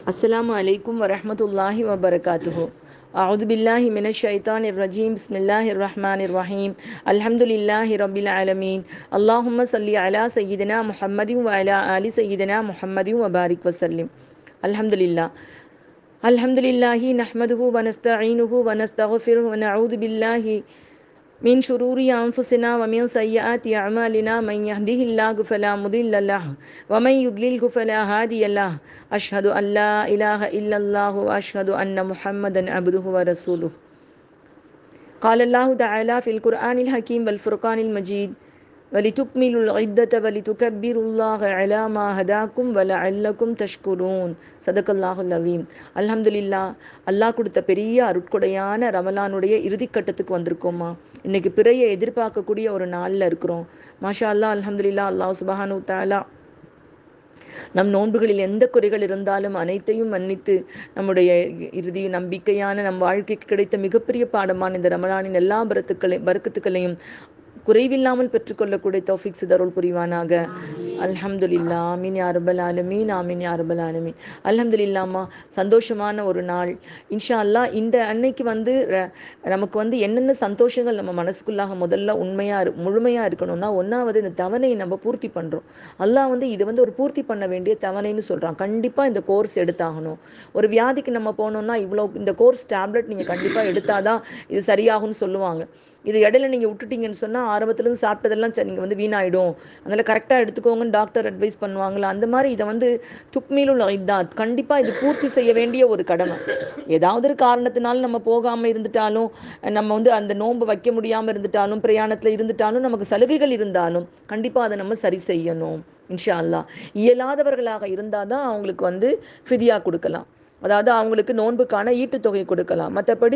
अस्सलामु अलैकुम वरहमतुल्लाहि वबरकातुहु। अऊज़ु बिल्लाहि मिनश शैतानिर रजीम। बिस्मिल्लाहिर रहमानिर रहीम। अल्हम्दुलिल्लाहि रब्बिल आलमीन। अल्लाहुम्मा सल्लि अला सय्यिदिना मुहम्मदिन व अला आलि सय्यिदिना मुहम्मदिन व बारिक वसल्लिम। अल्हम्दुलिल्लाह अल्हम्दुलिल्लाहि नहमदुहु व नस्तईनुहु व नस्तगफिरुहु व नऊज़ु बिल्लाहि मिन शुरूरि अनफुसिना व मिन सय्यिआति अअमालिना मन यहदिहिल्लाहु फला मुदिल्ल लहु व मन युद्लिलहु फला हादिय लहु। अशहदु अल्ला इलाहा इल्लल्लाहु व अशहदु अन्न मुहम्मदन अब्दुहु व रसूलुहु। क़ालल्लाहु तआला फ़िल क़ुरआनिल हकीम वल फ़ुरक़ानिल मजीद वलितुकमिलुल इद्दत वलितुकब्बिरुल्लाह अला मा हदाकुम वलअल्लकुम तश्कुरून। சதகல்லாஹுல் அலீம். அல்ஹம்துலில்லாஹ். அல்லாஹ் கொடுத்த பெரிய அருட்கொடையான ரமலானுடைய இறுதிக்கட்டத்துக்கு வந்திருக்கோமா. இன்னைக்கு பிறையை எதிர்பார்க்கக்கூடிய ஒரு நாளில் இருக்கிறோம். மாஷா அல்லாஹ், அல்ஹம்துலில்லாஹ். அல்லாஹ் சுபஹானு தஆலா நம் நோன்புகளில் எந்த குறைகள் இருந்தாலும் அனைத்தையும் மன்னித்து நம்முடைய இறுதி நம்பிக்கையான நம் வாழ்க்கைக்கு கிடைத்த மிகப்பெரிய பாடமான இந்த ரமலானின் எல்லா பரக்கத்துக்களையும் குறைவில்லாமல் பெற்றுக்கொள்ளக்கூடிய தௌஃபீக் சிதருள் புரிவானாக. அல்ஹம்துலில்லா. ஆமீன் யா ரப்பல் ஆலமீன். ஆமீன் யா ரப்பல் ஆலமீன். அல்ஹம்துலில்லாமா. சந்தோஷமான ஒரு நாள் இன்ஷா அல்லாஹ். இந்த அன்னைக்கு நமக்கு என்னென்ன சந்தோஷங்கள் நம்ம மனசுக்குள்ளாக முதல்ல முழுமையாக இருக்கணும்னா, ஒன்றாவது இந்த தவணையை நம்ம பூர்த்தி பண்ணுறோம். அல்லாஹ் இது ஒரு பூர்த்தி பண்ண வேண்டிய தவணைன்னு சொல்கிறான். கண்டிப்பாக இந்த கோர்ஸ் எடுத்தாகணும். ஒரு வியாதிக்கு நம்ம போனோம்னா இந்த கோர்ஸ் டேப்லெட் நீங்கள் கண்டிப்பாக எடுத்தாதான் இது சரியாகும்னு சொல்லுவாங்க. இது இடையில நீங்கள் விட்டுட்டீங்கன்னு சொன்னால் ஆரம்பத்துலேருந்து சாப்பிட்டதெல்லாம் நீங்கள் வீணாயிடும், அதனால் கரெக்டாக எடுத்துக்கோங்கன்னு டாக்டர் அட்வைஸ் பண்ணுவாங்களா. அந்த மாதிரி இதை துக்மீலுல் இத்தாத், கண்டிப்பாக இது பூர்த்தி செய்ய வேண்டிய ஒரு கடமை. ஏதாவது ஒரு காரணத்தினால நம்ம போகாமல் இருந்துட்டாலும், நம்ம அந்த நோன்பு வைக்க முடியாமல் இருந்துட்டாலும், பிரயாணத்தில் இருந்துட்டாலும், நமக்கு சலுகைகள் இருந்தாலும் கண்டிப்பாக அதை நம்ம சரி செய்யணும் இன்ஷா அல்லாஹ். இயலாதவர்களாக இருந்தால் தான் அவங்களுக்கு ஃபிதியா கொடுக்கலாம், அதாவது அவங்களுக்கு நோன்புக்கான ஈட்டுத்தொகை கொடுக்கலாம். மற்றபடி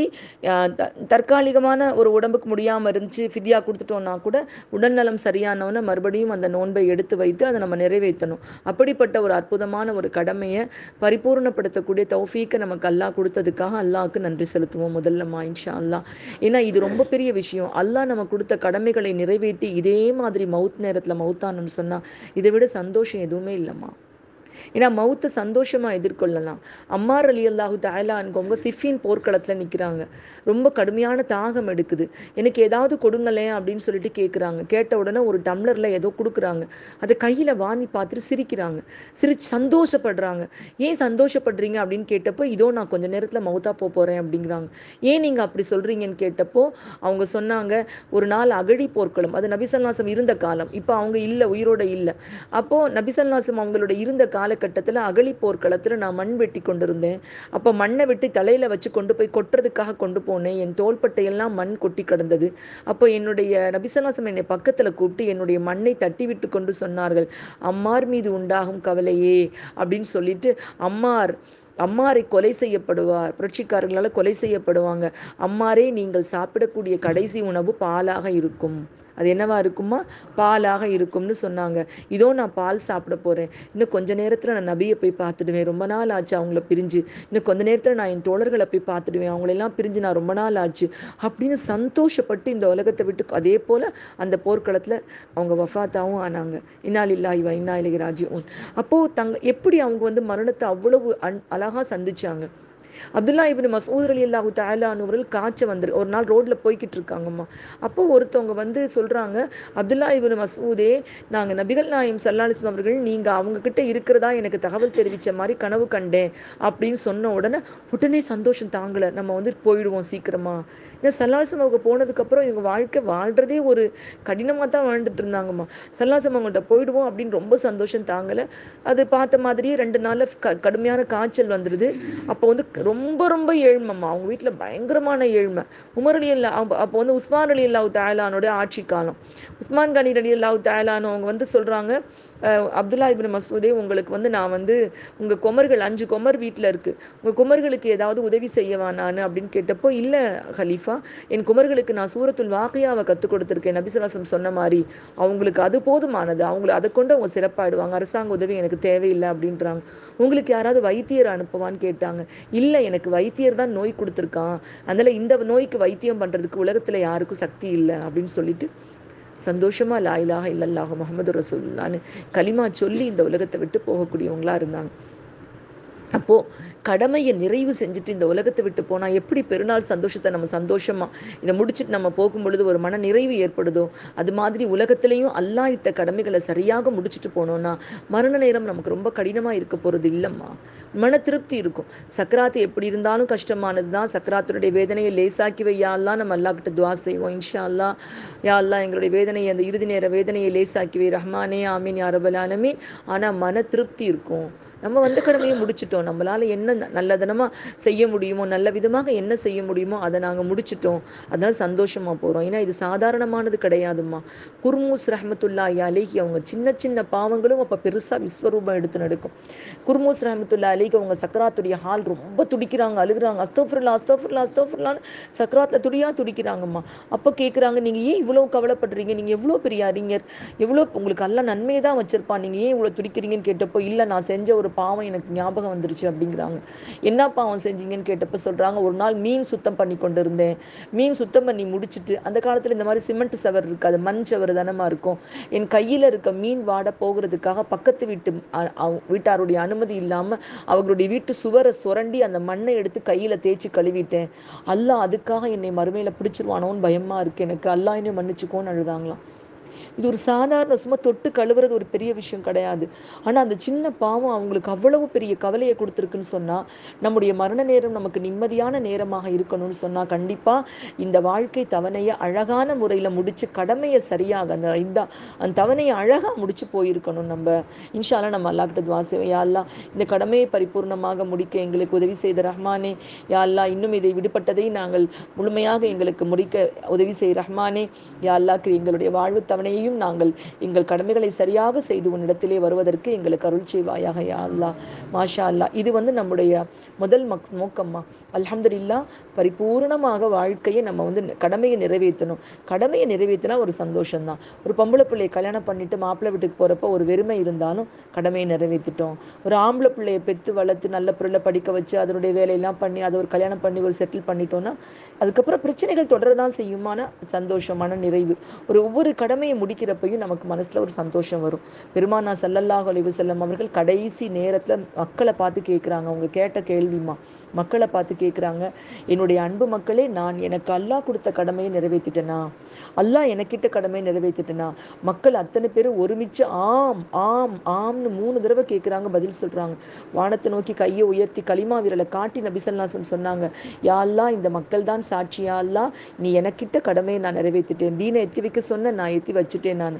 தற்காலிகமான ஒரு உடம்புக்கு முடியாமல் இருந்துச்சு ஃபிதியா கொடுத்துட்டோன்னா கூட உடல்நலம் சரியானவன மறுபடியும் அந்த நோன்பை எடுத்து வைத்து அதை நம்ம நிறைவேற்றணும். அப்படிப்பட்ட ஒரு அற்புதமான ஒரு கடமையை பரிபூர்ணப்படுத்தக்கூடிய தௌஃபீக்கை நமக்கு அல்லாஹ் கொடுத்ததுக்காக அல்லாஹ்க்கு நன்றி செலுத்துவோம் முதல்லமா இன்ஷா அல்லாஹ். ஏன்னா இது ரொம்ப பெரிய விஷயம். அல்லாஹ் நம்ம கொடுத்த கடமைகளை நிறைவேற்றி இதே மாதிரி மவுத் நேரத்தில் மவுத்தானு சொன்னால் இதை விட சந்தோஷம் எதுவுமே இல்லைம்மா. ஏன்னா மவுத்தை சந்தோஷமாக எதிர்கொள்ளலாம். அம்மார் ரலியல்லாஹு தஆலா அன்ஹுவங்க சிஃபின் போர்க்களத்தில் நிற்கிறாங்க. ரொம்ப கடுமையான தாகம் எடுக்குது. எனக்கு ஏதாவது கொடுங்களேன் அப்படின்னு சொல்லிட்டு கேட்குறாங்க. கேட்ட உடனே ஒரு டம்ளரில் ஏதோ கொடுக்குறாங்க. அதை கையில் வாங்கி பார்த்துட்டு சிரிக்கிறாங்க. சந்தோஷப்படுறாங்க. ஏன் சந்தோஷப்படுறீங்க அப்படின்னு கேட்டப்போ, இதோ நான் கொஞ்சம் நேரத்தில் மவுத்தா போகிறேன் அப்படிங்கிறாங்க. ஏன் நீங்கள் அப்படி சொல்கிறீங்கன்னு கேட்டப்போ அவங்க சொன்னாங்க, ஒரு நாள் அகழி போர்க்களம், அது நபி ஸல்லல்லாஹு அலைஹி வஸல்லம் இருந்த காலம். இப்போ அவங்க இல்லை, உயிரோட இல்லை. அப்போது நபி ஸல்லல்லாஹு அலைஹி வஸல்லம் அவங்களோட இருந்த காலகட்டத்தில் அகழி போர்க்களத்தில் நான் மண் வெட்டி கொண்டிருந்தேன். அப்போ மண்ணை வெட்டி தலையில் வச்சு கொண்டு போய் கொட்டுறதுக்காக கொண்டு போனேன். என் தோள்பட்டையெல்லாம் மண் கொட்டி கிடந்தது. அப்போ என்னுடைய நபி ஸல்லல்லாஹு அலைஹி வஸல்லம் என்னை பக்கத்தில் கூப்பிட்டு என்னுடைய மண்ணை தட்டி விட்டு கொண்டு சொன்னார்கள், அம்மார் மீது உண்டாகும் கவலையே அப்படின்னு சொல்லிட்டு, அம்மாரை கொலை செய்யப்படுவார், புரட்சிக்காரர்களால் கொலை செய்யப்படுவாங்க. அம்மாரே, நீங்கள் சாப்பிடக்கூடிய கடைசி உணவு பாலாக இருக்கும். அது என்னவா இருக்குமா? பாலாக இருக்கும்னு சொன்னாங்க. இதோ நான் பால் சாப்பிட போகிறேன். இன்னும் கொஞ்ச நேரத்தில் நான் நபியை போய் பார்த்துடுவேன், ரொம்ப நாள் ஆச்சு அவங்கள பிரிஞ்சு. இன்னும் கொஞ்ச நேரத்தில் நான் என் தோழர்களை போய் பார்த்துடுவேன், அவங்களெல்லாம் பிரிஞ்சு நான் ரொம்ப நாள் ஆச்சு அப்படின்னு சந்தோஷப்பட்டு இந்த உலகத்தை விட்டு அதே போல் அந்த போர்க்களத்தில் அவங்க வஃபாத்தாவும் ஆனாங்க. இன்னா லில்லாஹி வ இன்னா இலைஹி ராஜிஊன். அப்போது எப்படி அவங்க மரணத்தை அவ்வளவு அழகாக சந்திச்சாங்க. அப்துல்லா இப்னு மஸ்ஊத் ரலியல்லாஹு தஆலா அவர்கள் ஒரு நாள் ரோட்டில் போய்கிட்டு இருக்காங்கம்மா. அப்போது ஒருத்தவங்க சொல்கிறாங்க, அப்துல்லா இப்னு மஸ்ஊதே, நாங்கள் நபிகள் நாயகம் ஸல்லல்லாஹு அலைஹி வஸல்லம் அவர்கள் நீங்கள் அவங்கக்கிட்ட இருக்கிறதா எனக்கு தகவல் தெரிவித்த மாதிரி கனவு கண்டேன் அப்படின்னு சொன்ன உடனே சந்தோஷம் தாங்கலை. நம்ம போயிடுவோம் சீக்கிரமாக. ஏன்னா ஸல்லல்லாஹு அலைஹி வஸல்லம் அவங்க போனதுக்கப்புறம் இவங்க வாழ்க்கை வாழ்கிறதே ஒரு கடினமாக தான் வாழ்ந்துட்டு இருந்தாங்கம்மா. ஸல்லல்லாஹு அலைஹி வஸல்லம் அவங்கள்ட்ட போயிடுவோம் அப்படின்னு ரொம்ப சந்தோஷம் தாங்கலை. அது பார்த்த மாதிரியே 2 நாளில் கடுமையான காய்ச்சல் வந்துடுது. அப்போ ரொம்ப ரொம்ப ஏழ்மைம்மா. அவங்க வீட்டில் பயங்கரமான ஏழ்மை. உமர் ரலியல்லாஹு அப்போ உஸ்மான் ரலியல்லாஹு தஆலானோட ஆட்சி காலம். உஸ்மான் கனி ரலியல்லாஹு தஆலானு அவங்க சொல்கிறாங்க, அப்துல்லா இப்னு மஸ்ஊதே, உங்களுக்கு நான் உங்கள் குமர்கள் 5 குமர் வீட்டில் இருக்குது, உங்கள் குமர்களுக்கு ஏதாவது உதவி செய்யவா நான் அப்படின்னு கேட்டப்போ, இல்லை ஹலீஃபா, என் குமர்களுக்கு நான் சூரத்துல் வாக்கியாவை கற்றுக் கொடுத்துருக்கேன், நபி ஸல்லல்லாஹு அலைஹி வஸல்லம் சொன்ன மாதிரி. அவங்களுக்கு அது போதுமானது, அதை கொண்டு அவங்க சிறப்பாயிடுவாங்க, அரசாங்க உதவி எனக்கு தேவையில்லை அப்படின்றாங்க. உங்களுக்கு யாராவது வைத்தியர் அனுப்புவான்னு கேட்டாங்க. இல்லை, எனக்கு வைத்தியர் தான் நோய் கொடுத்துருக்கான், அதனால் இந்த நோய்க்கு வைத்தியம் பண்ணுறதுக்கு உலகத்தில் யாருக்கும் சக்தி இல்லை அப்படின்னு சொல்லிட்டு சந்தோஷமாக லா இலாஹ இல்லல்லாஹு முஹம்மது ரசூலுல்லாஹ்னு கலிமா சொல்லி இந்த உலகத்தை விட்டு போகக்கூடியவங்களாக இருந்தாங்க. அப்போது கடமையை நிறைவு செஞ்சுட்டு இந்த உலகத்தை விட்டு போனால் எப்படி பெருநாள் சந்தோஷத்தை நம்ம சந்தோஷமாக இதை முடிச்சுட்டு நம்ம போகும் பொழுது ஒரு மன நிறைவு ஏற்படுதோ, அது மாதிரி உலகத்திலையும் அல்லாஹ் இட்ட கடமைகளை சரியாக முடிச்சுட்டு போனோம்னா மரண நேரம் நமக்கு ரொம்ப கடினமாக இருக்க போகிறது இல்லைம்மா. மன திருப்தி இருக்கும். சக்கராத்து எப்படி இருந்தாலும் கஷ்டமானது தான். சக்கராத்துடைய வேதனையை லேசாக்கி வையாலாம் நம்ம அல்லாஹ்கிட்ட துவா செய்வோம். இன்ஷா அல்லா. யா அல்லா எங்களுடைய வேதனையை, அந்த இறுதி நேர வேதனையை லேசாக்கி வை ரஹ்மானே ஆமீன் யா ரப்பல் ஆலமீன். ஆனால் மன திருப்தி இருக்கும். நம்ம வந்த கடமையை முடிச்சிட்டோம். நம்மளால் என்ன நல்லதனமாக செய்ய முடியுமோ, நல்ல விதமாக என்ன செய்ய முடியுமோ அதை நாங்கள் முடிச்சிட்டோம். அதனால் சந்தோஷமாக போகிறோம். ஏன்னா இது சாதாரணமானது கிடையாதும்மா. குர்மூஸ் ரஹ்மத்துல்லாஹி அலைஹி அவங்க சின்ன சின்ன பாவங்களும் அப்போ பெருசாக விஸ்வரூபம் எடுத்து நடக்கும். குர்மூஸ் ரஹ்மத்துல்லாஹி அலைஹி அவங்க சக்கராத்துடைய ஹால் ரொம்ப துடிக்கிறாங்க, அழுகுறாங்க. அஸ்தோஃபிருல்லா அஸ்தோஃபிருல்லா அஸ்தோஃபிருல்லான்னு சக்கராத்தில் துடிக்கிறாங்கம்மா. அப்போ கேட்குறாங்க, நீங்கள் ஏன் இவ்வளோ கவலைப்படுறீங்க? நீங்கள் எவ்வளோ பெரிய அறிஞர், எவ்வளோ உங்களுக்கு எல்லாம் நன்மையை தான் வச்சுருப்பான், நீங்கள் ஏன் இவ்வளோ துடிக்கிறீங்கன்னு கேட்டப்போ, இல்லை நான் செஞ்ச ஒரு பாவம் எனக்கு ஞாபகம் வந்துருச்சு அப்படிங்கிறாங்க. என்ன பாவம் செஞ்சீங்கன்னு கேட்டப்போ சொல்கிறாங்க, ஒரு நாள் மீன் சுத்தம் பண்ணி கொண்டு இருந்தேன். மீன் சுத்தம் பண்ணி முடிச்சுட்டு, அந்த காலத்தில் இந்த மாதிரி சிமெண்ட் சவர் இருக்காது, மண் சவர் தானமாக இருக்கும். என் கையில் இருக்க மீன் வாட போகிறதுக்காக பக்கத்து வீட்டாருடைய அனுமதி இல்லாமல் அவங்களுடைய வீட்டு சுவரை சுரண்டி அந்த மண்ணை எடுத்து கையில் தேய்ச்சி கழுவிட்டேன். அல்லாஹ் அதுக்காக என்னை மறுமையில் பிடிச்சிருவானோன்னு பயமாக இருக்குது எனக்கு, அல்லாஹ் என்னை மன்னிச்சுக்கோன்னு அழுதாங்களாம். இது ஒரு சாதாரண சும்மா தொட்டு கழுவுறது ஒரு பெரிய விஷயம் கிடையாது. ஆனால் அந்த சின்ன பாவம் அவங்களுக்கு அவ்வளவு பெரிய கவலையை கொடுத்துருக்குன்னு சொன்னால், நம்முடைய மரண நேரம் நமக்கு நிம்மதியான நேரமாக இருக்கணும்னு சொன்னால் கண்டிப்பாக இந்த வாழ்க்கை தவணையை அழகான முறையில் முடித்து கடமையை சரியாக அந்த தவணையை அழகாக முடித்து போயிருக்கணும். நம்ம இன்ஷா அல்லாஹ் நம்ம அல்லாஹ்கிட்ட துஆ செய்வோம். யா அல்லாஹ் இந்த கடமையை பரிபூர்ணமாக முடிக்க எங்களுக்கு உதவி செய்த ரஹ்மானே. யா அல்லாஹ் இன்னும் இதை விடுபட்டதை நாங்கள் முழுமையாக எங்களுக்கு முடிக்க உதவி செய் ரஹ்மானே. யா அல்லாஹ் எங்களுடைய வாழ்வு தவணையை நாங்கள் எங்கள் கடமைகளை சரியாக செய்து உன்னிடத்திலே வருவதற்கு எங்களுக்கு அருள் செய்வாயாக யா அல்லாஹ். மாஷா அல்லாஹ். இது நம்முடைய முதல் நோக்கம்மா. அல்ஹம்துலில்லாஹ். பரிபூர்ணமாக வாழ்க்கையை நம்ம கடமையை நிறைவேற்றணும். கடமையை நிறைவேற்றினா ஒரு சந்தோஷம்தான். ஒரு பொம்பளை பிள்ளையை கல்யாணம் பண்ணிட்டு மாப்பிள்ளை வீட்டுக்கு போகிறப்ப ஒரு வெறுமை இருந்தாலும் கடமையை நிறைவேற்றிட்டோம். ஒரு ஆம்பளை பிள்ளையை பெற்று வளர்த்து நல்ல பொருளை படிக்க வச்சு அதனுடைய வேலையெல்லாம் பண்ணி அதை ஒரு கல்யாணம் பண்ணி ஒரு செட்டில் பண்ணிட்டோம்னா அதுக்கப்புறம் பிரச்சனைகள் தொடரதான் செய்யுமான சந்தோஷமான நிறைவு. ஒவ்வொரு கடமையை முடிக்கிறப்பையும் நமக்கு மனசில் ஒரு சந்தோஷம் வரும். பெருமானா ஸல்லல்லாஹு அலைஹி வஸல்லம் அவர்கள் கடைசி நேரத்தில் மக்களை பார்த்து கேட்குறாங்க. அவங்க கேட்ட கேள்விமா, மக்களை பார்த்து கேட்குறாங்க, என்னுடைய அன்பு மக்களே, நான் எனக்கு அல்லாஹ் கொடுத்த கடமையை நிறைவேற்றிட்டேனா? அல்லாஹ் எனக்கிட்ட கடமையை நிறைவேற்றிட்டேனா? மக்கள் அத்தனை பேரும் ஒருமிச்சு ஆம் ஆம் ஆம்னு 3 தடவை கேட்குறாங்க, பதில் சொல்கிறாங்க. வானத்தை நோக்கி கையை உயர்த்தி களிமா விரலை காட்டி நபி ஸல்லல்லாஹு அலைஹி வஸல்லம் சொன்னாங்க, யா அல்லாஹ் இந்த மக்கள் தான் சாட்சியா அல்லாஹ், நீ எனக்கிட்ட கடமையை நான் நிறைவேற்றிட்டேன். தீனை எத்தி வைக்க சொன்ன, நான் எத்தி வச்சுட்டேன். நான்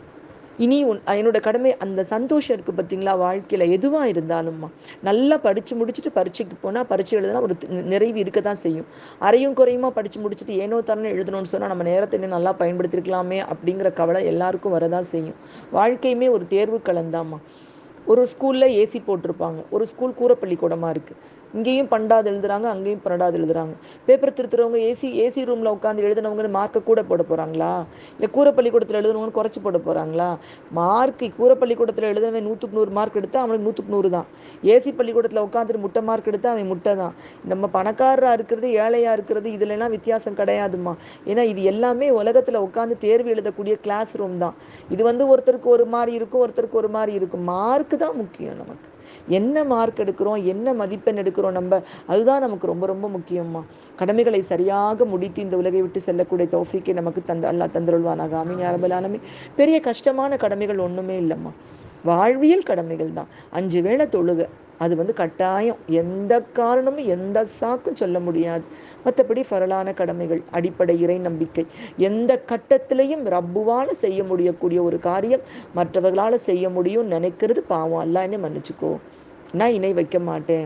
இனி என்னோட கடமை. அந்த சந்தோஷம் இருக்குது பார்த்தீங்களா வாழ்க்கையில் எதுவாக இருந்தாலும்மா. நல்லா படித்து முடிச்சுட்டு பரீட்சைக்கு போனால் பரீட்சை எழுதுனா ஒரு நிறைவு இருக்க தான் செய்யும். அரையும் குறையுமா படித்து முடிச்சுட்டு ஏனோ தானே எழுதணும்னு சொன்னால் நம்ம நேரத்தை இன்னும் நல்லா பயன்படுத்திருக்கலாமே அப்படிங்கிற கவலை எல்லாருக்கும் வரதான் செய்யும். வாழ்க்கையுமே ஒரு தேர்வு கலந்தாம்மா. ஒரு ஸ்கூலில் ஏசி போட்டிருப்பாங்க, ஒரு ஸ்கூல் கூரைப்பள்ளிக்கூடமாக இருக்குது. இங்கேயும் 12வது எழுதுறாங்க, அங்கேயும் 12வது எழுதுறாங்க. பேப்பர் திருத்துறவங்க ஏசி ரூமில் உட்காந்து எழுதுனவங்க மார்க்கை கூட போட போகிறாங்களா, இல்லை கூரைப்பள்ளிக்கூடத்தில் எழுதுனவங்க குறைச்சி போட போகிறாங்களா? மார்க்கு கூரைப்பள்ளிக்கூடத்தில் எழுதுனவன் 100க்கு 100 மார்க் எடுத்தால் அவனுக்கு 100க்கு 100 தான். ஏசி பள்ளிக்கூடத்தில் உட்காந்துட்டு முட்டை மார்க் எடுத்தால் அவன் முட்டை தான். நம்ம பணக்காரராக இருக்கிறது ஏழையாக இருக்கிறது இதுலலாம் வித்தியாசம் கிடையாதுமா. ஏன்னா இது எல்லாமே உலகத்தில் உட்காந்து தேர்வு எழுதக்கூடிய கிளாஸ் ரூம் தான். இது ஒருத்தருக்கு ஒரு மாதிரி இருக்கும், ஒருத்தருக்கு ஒரு மாதிரி இருக்கும். மார்க்கு தான் முக்கியம். நமக்கு என்ன மார்க் எடுக்கிறோம், என்ன மதிப்பெண் எடுக்கிறோம் நம்ம, அதுதான் நமக்கு ரொம்ப ரொம்ப முக்கியம்மா. கடமைகளை சரியாக முடித்து இந்த உலகை விட்டு செல்லக்கூடிய தௌஃபீக்கை நமக்கு அல்லாஹ் தந்தருள்வானாக. ஆமீன் யா ரப்பல் ஆலமீன். பெரிய கஷ்டமான கடமைகள் ஒன்றுமே இல்லைம்மா. வாழ்வியல் கடமைகள் தான். 5 வேளை தொழுக, அது கட்டாயம். எந்த காரணமும் எந்த சாக்கும் சொல்ல முடியாது. மற்றபடி ஃபரலான கடமைகள், அடிப்படை இறை நம்பிக்கை, எந்த கட்டத்திலையும் ரப்புவால் செய்ய முடியக்கூடிய ஒரு காரியம் மற்றவர்களால் செய்ய முடியும் நினைக்கிறது பாவம். அல்லாஹ் என்னை மன்னிச்சுக்கோ, நான் இணை வைக்க மாட்டேன்.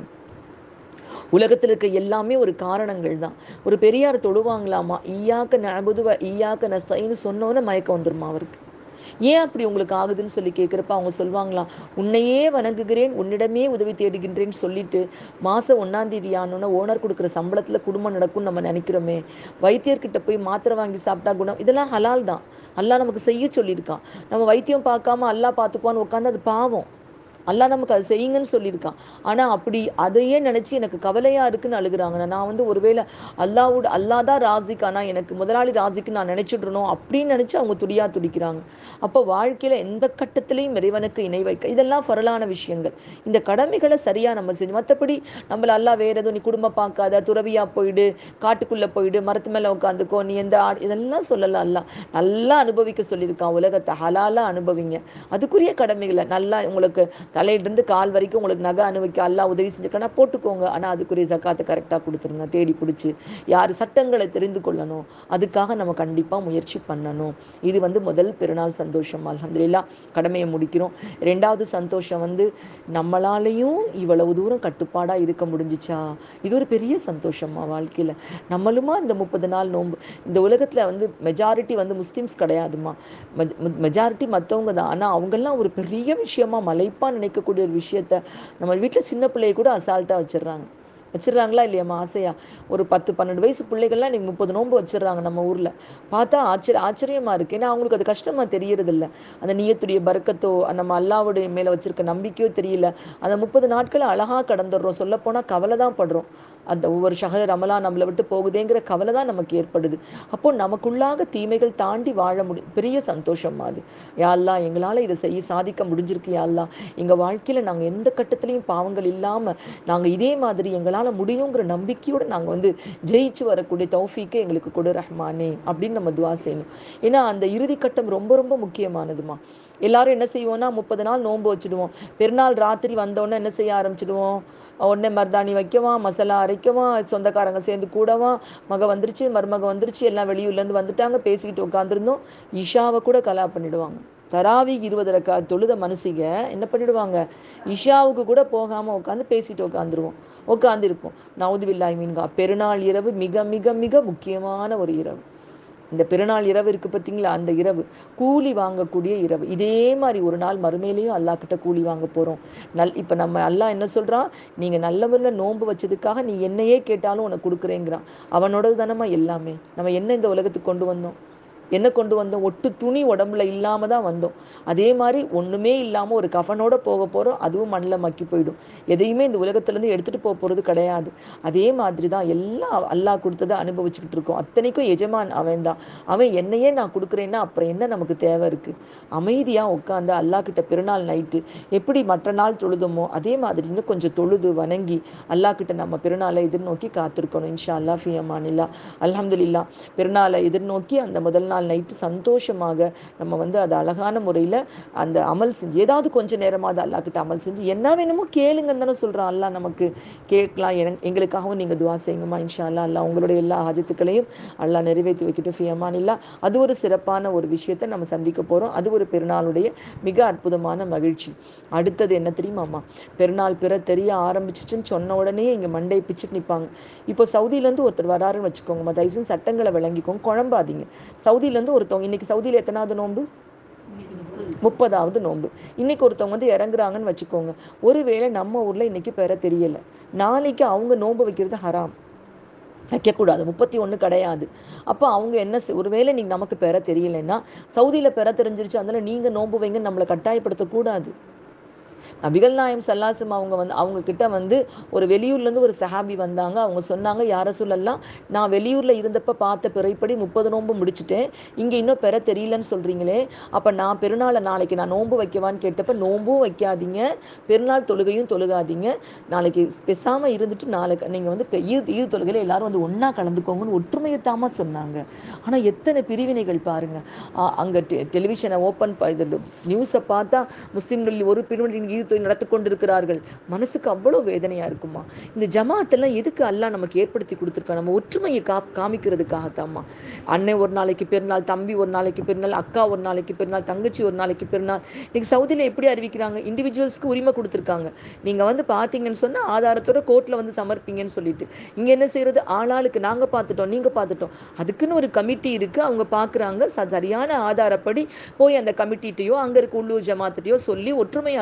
உலகத்தில் இருக்க எல்லாமே ஒரு காரணங்கள் தான். ஒரு பெரியார் தொழுவாங்களாமா, ஈயாக்க நஅபுது வ ஈயாக்க நஸ்தஈன் சொன்னோன்னே மயக்கம் வந்துருமா அவருக்கு. ஏன் அப்படி உங்களுக்கு ஆகுதுன்னு சொல்லி கேட்குறப்ப அவங்க சொல்லுவாங்களாம், உன்னையே வணங்குகிறேன், உன்னிடமே உதவி தேடுகின்றேன்னு சொல்லிட்டு மாதம் 1ஆம் தேதி ஆனோன்னா ஓனர் கொடுக்குற சம்பளத்தில் குடும்பம் நடக்கும்னு நம்ம நினைக்கிறோமே. வைத்தியர்கிட்ட போய் மாத்திரை வாங்கி சாப்பிட்டா குணம், இதெல்லாம் ஹலால் தான். அல்லாஹ் நமக்கு செய்ய சொல்லியிருக்கான். நம்ம வைத்தியம் பார்க்காம அல்லாஹ் பார்த்துக்குவான்னு உட்காந்து அது பாவம். அல்லாஹ் நமக்கு அதை செய்யுங்கன்னு சொல்லியிருக்கான். ஆனால் அப்படி அதையே நினச்சி எனக்கு கவலையாக இருக்குன்னு அழுகுறாங்க. நான் வந்து ஒருவேளை அல்லாஹ் தான் ராசிக், ஆனால் எனக்கு முதலாளி ராசிக்கு நான் நினச்சிட்றணும் அப்படின்னு நினச்சி அவங்க துடிக்கிறாங்க. அப்போ வாழ்க்கையில் எந்த கட்டத்திலையும் இறைவனுக்கு இணை வைக்க இதெல்லாம் ஃபரலான விஷயங்கள். இந்த கடமைகளை சரியாக நம்ம செஞ்சு, மற்றபடி நம்மள அல்லாஹ் வேறு எதுவும் நீ குடும்பம் பார்க்காத, துறவியாக போயிடு, காட்டுக்குள்ளே போயிடு, மரத்து மேலே உட்காந்துக்கோ, நீ எந்த இதெல்லாம் சொல்லலை. அல்லாஹ் நல்லா அனுபவிக்க சொல்லியிருக்கான். உலகத்தை ஹலாலாக அனுபவிங்க, அதுக்குரிய கடமைகளை நல்லா உங்களுக்கு தலையிலிருந்து கால் வரைக்கும் உங்களுக்கு நகை அனுபவிக்க அல்லாஹ் உதவி செஞ்சுருக்கனா போட்டுக்கோங்க. ஆனால் அதுக்குரிய ஜக்காத்தை கரெக்டாக கொடுத்துருங்க. தேடி பிடிச்சி யார் சட்டங்களை தெரிந்து கொள்ளணும், அதுக்காக நம்ம கண்டிப்பாக முயற்சி பண்ணணும். இது வந்து முதல் பெருநாள் சந்தோஷம். அல்ஹம்துலில்லாஹ் கடமையை முடிக்கிறோம். ரெண்டாவது சந்தோஷம் வந்து நம்மளாலையும் இவ்வளவு தூரம் கட்டுப்பாடாக இருக்க முடிஞ்சிச்சா, இது ஒரு பெரிய சந்தோஷமா வாழ்க்கையில். நம்மளுமா இந்த 30 நாள் நோன்பு, இந்த உலகத்தில் வந்து மெஜாரிட்டி வந்து முஸ்லீம்ஸ் கிடையாதுமா, மெஜாரிட்டி மற்றவங்க தான். ஆனால் அவங்கெல்லாம் ஒரு பெரிய விஷயமா மலைப்பாக நினைக்கக்கூடிய ஒரு விஷயத்த நம்ம வீட்டில் சின்ன பிள்ளைய கூட அசால்ட்டாக வச்சிடுறாங்களா இல்லையாம்மா ஆசையாக. ஒரு 10-12 வயசு பிள்ளைகள்லாம் இன்றைக்கி 30 நோன்பு வச்சிடுறாங்க நம்ம ஊரில். பார்த்தா ஆச்சரியமாக இருக்குது. ஏன்னா அவங்களுக்கு அது கஷ்டமாக தெரியறதில்ல. அந்த நியத்துடைய பறக்கத்தோ நம்ம அல்லாவுடைய மேலே வச்சுருக்க நம்பிக்கையோ தெரியல. அந்த 30 நாட்களை அழகாக கடந்துடுறோம். சொல்லப்போனால் கவலை தான் படுறோம். அந்த ஒவ்வொரு ஷஹர் ரமலான் நம்மளை விட்டு போகுதேங்கிற கவலை தான் நமக்கு ஏற்படுது. அப்போது நமக்குள்ளாக தீமைகள் தாண்டி வாழ முடியும், பெரிய சந்தோஷம் அது. யா அல்லாஹ் எங்களால் இதை சாதிக்க முடிஞ்சிருக்கு. யா அல்லாஹ் எங்கள் வாழ்க்கையில் நாங்கள் எந்த கட்டத்துலேயும் பாவங்கள் இல்லாமல் நாங்கள் இதே மாதிரி எங்களால் முடியுங்கிற நம்பிக்கையோடு நாங்கள் வந்து ஜெயிச்சு வரக்கூடிய தௌஃபீக்கை எங்களுக்கு கொடு ரஹ்மானே அப்படின்னு நம்ம துவா செய்யணும். ஏன்னா அந்த இறுதி கட்டம் ரொம்ப ரொம்ப முக்கியமானதுமா. எல்லாரும் என்ன செய்வோம்னா 30 நாள் நோன்பு வச்சுடுவோம். பெருநாள் ராத்திரி வந்தோடனே என்ன செய்ய ஆரம்பிச்சிடுவோம், உடனே மருதாணி வைக்கவா, மசாலா அரைக்கவா, சொந்தக்காரங்க சேர்ந்து கூடவா, வந்துருச்சு, மருமக வந்துருச்சு, எல்லாம் வெளியூர்லேருந்து வந்துட்டாங்க, பேசிக்கிட்டு உட்காந்துருந்தோம். இஷாவை கூட கலா பண்ணிடுவாங்க. தராவி 20 ரக்காத் தொழுத மனுஷிக என்ன பண்ணிடுவாங்க, இஷாவுக்கு கூட போகாமல் உட்காந்து பேசிட்டு உட்காந்துருப்போம். நவுது பில்லாஹி மின்ஹா. பெருநாள் இரவு மிக மிக மிக முக்கியமான ஒரு இரவு. இந்த பெருநாள் இரவு இருக்குது பார்த்தீங்களா, அந்த இரவு கூலி வாங்கக்கூடிய இரவு. இதே மாதிரி ஒரு நாள் மறுமையிலையும் அல்லாஹ் கிட்ட கூலி வாங்க போகிறோம். இப்போ நம்ம அல்லாஹ் என்ன சொல்கிறான், நீங்கள் நல்லவரில் நோன்பு வச்சதுக்காக நீ என்னையே கேட்டாலும் உனக்கு கொடுக்குறேங்கிறான். அவனோடது தானம்மா எல்லாமே. நம்ம என்ன இந்த உலகத்துக்கு கொண்டு வந்தோம், ஒட்டு துணி உடம்புல இல்லாமல் தான் வந்தோம். அதே மாதிரி ஒன்றுமே இல்லாமல் ஒரு கஃனோட போக போகிறோம், அதுவும் மண்ணில் மக்கி போயிடும். எதையுமே இந்த உலகத்துலேருந்து எடுத்துகிட்டு போகிறது கிடையாது. அதே மாதிரி தான் எல்லாம் அல்லாஹ் கொடுத்ததை அனுபவிச்சுக்கிட்டு இருக்கோம். அத்தனைக்கும் எஜமான் அவன் தான். அவன் என்னையே நான் கொடுக்குறேன்னா அப்புறம் என்ன நமக்கு தேவை இருக்குது. அமைதியாக உட்காந்து அல்லாஹ் கிட்ட பெருநாள் நைட்டு எப்படி மற்ற நாள் தொழுதுமோ அதே மாதிரி இன்னும் கொஞ்சம் தொழுது வணங்கி அல்லாஹ் கிட்ட நம்ம பெருநாளை எதிர்நோக்கி காத்திருக்கணும். இன்ஷா அல்லாஹ் ஃபி அமானில்லா. அல்ஹம்துலில்லாஹ் பெருநாளை எதிர்நோக்கி அந்த முதல் நாள் நைட்டு சந்தோஷமாக நம்ம வந்து அது அழகான முறையில் அந்த அமல் செஞ்சு ஏதாவது கொஞ்சம் நேரமாவது அல்லாஹ்கிட்ட அமல் செஞ்சு என்ன வேணுமோ கேளுங்கன்னு தானே சொல்கிறான் அல்லாஹ். நமக்கு கேட்கலாம். எங்களுக்காகவும் நீங்கள் துவா செய்யுங்கம்மா. இன்ஷா அல்லாஹ் அல்லாஹ் உங்களுடைய எல்லா ஹாஜத்துக்களையும் அல்லாஹ் நிறைவேற்றி வைக்கிட்டு ஃபி அமானில்லா. அது ஒரு சிறப்பான ஒரு விஷயத்தை நம்ம சந்திக்க போகிறோம். அது ஒரு பெருநாளுடைய மிக அற்புதமான மகிழ்ச்சி. அடுத்தது என்ன தெரியுமாம்மா, பெருநாள் தெரிய ஆரம்பிச்சிச்சுன்னு சொன்ன உடனே இங்கே மண்டை பிச்சுட்டு நிற்பாங்க. இப்போ சவுதியிலேருந்து ஒருத்தர் வராருன்னு வச்சுக்கோங்கம்மா, தயவுசெய்து சட்டங்களை விளங்கிக்கோங்க, குழம்பாதீங்க. சவுதியிலேருந்து ஒருத்தவங்க இன்னைக்கு சவுதியில் எத்தனாவது நோன்பு, 30வது நோன்பு. இன்னைக்கு ஒருத்தவங்க வந்து இறங்குறாங்கன்னு வச்சுக்கோங்க. ஒருவேளை நம்ம ஊரில் இன்னைக்கு பெற தெரியலை, நாளைக்கு அவங்க நோன்பு வைக்கிறது ஹராம், வைக்கக்கூடாது, 31 கிடையாது. அப்போ அவங்க என்ன ஒருவேளை நீங்கள் நமக்கு பெற தெரியலைன்னா சவுதியில் பெற தெரிஞ்சிருச்சு, அதனால் நீங்கள் நோன்பு வைங்கன்னு நம்மளை கட்டாயப்படுத்தக்கூடாது. நபிகள் நாயம் சல்லாசம் அவங்க கிட்ட வந்து ஒரு வெளியூர்லேருந்து ஒரு சஹாபி வந்தாங்க. அவங்க சொன்னாங்க, யார சொல்லலாம், நான் வெளியூரில் இருந்தப்போ பார்த்த பிறைப்படி 30 நோன்பு முடிச்சுட்டேன், இங்கே இன்னும் பெற தெரியலன்னு சொல்கிறீங்களே, அப்போ நான் பெருநாளை நாளைக்கு நான் நோன்பு வைக்கவான்னு கேட்டப்போ, நோன்பும் வைக்காதீங்க, பெருநாள் தொழுகையும் தொழுகாதீங்க, நாளைக்கு பேசாமல் இருந்துட்டு நாளைக்கு நீங்கள் வந்து ஈது தொழுகையில் எல்லாரும் வந்து ஒன்றா கலந்துக்கோங்கன்னு ஒற்றுமையத்தாமல் சொன்னாங்க. ஆனால் எத்தனை பிரிவினைகள் பாருங்கள். அங்கே டெலிவிஷனை ஓப்பன் நியூஸை பார்த்தா முஸ்லீம்களில் ஒரு பிரிவினை ஈது நடத்தி கொண்டிருக்கிறார்கள். மனசுக்கு அவ்வளோ வேதனையாக இருக்குமா. இந்த ஜமாத்தெல்லாம் எதுக்கு அல்லாஹ் நமக்கு ஏற்படுத்தி கொடுத்துருக்கா, நம்ம ஒற்றுமையை காமிக்கிறதுக்காகத்தாம்மா. அண்ணன் ஒரு நாளைக்கு பெருநாள், தம்பி ஒரு நாளைக்கு பெருநாள், அக்கா ஒரு நாளைக்கு பெருநாள், தங்கச்சி ஒரு நாளைக்கு பெருநாள். இன்னைக்கு சவுதியில் எப்படி அறிவிக்கிறாங்க, இண்டிவிஜுவல்ஸ்க்கு உரிமை கொடுத்துருக்காங்க. நீங்கள் வந்து பார்த்தீங்கன்னு சொன்னால் ஆதாரத்தோட கோர்ட்டில் வந்து சமர்ப்பிங்கன்னு சொல்லிட்டு. இங்கே என்ன செய்கிறது, ஆளாளுக்கு நாங்கள் பார்த்துட்டோம், நீங்கள் பார்த்துட்டோம், அதுக்குன்னு ஒரு கமிட்டி இருக்குது, அவங்க பார்க்குறாங்க. சரியான ஆதாரப்படி போய் அந்த கமிட்டிட்டையோ அங்கே இருக்க உள்ளூர் ஜமாத்திட்டையோ சொல்லி ஒற்றுமையாக செய்யணும்.